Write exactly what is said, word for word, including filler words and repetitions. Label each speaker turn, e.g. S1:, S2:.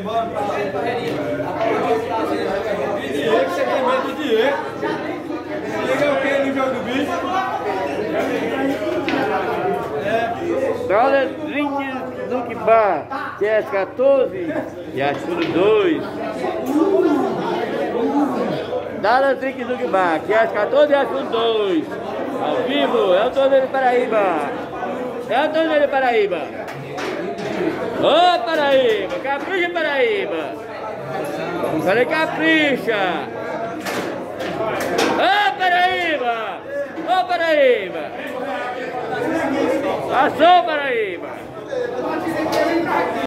S1: Diego, você tem medo do Diego? Diego é o que no jogo do bicho?
S2: Dólar drink Duke Bar, que é as quatorze e as dois. Dólar drink Duke Bar, que é as quatorze e as dois. Ao vivo, é o torneio de Paraíba. É o torneio de Paraíba. Ô Paraíba, capricha Paraíba. Falei capricha. Ô Paraíba. Ô Paraíba. Passou Paraíba.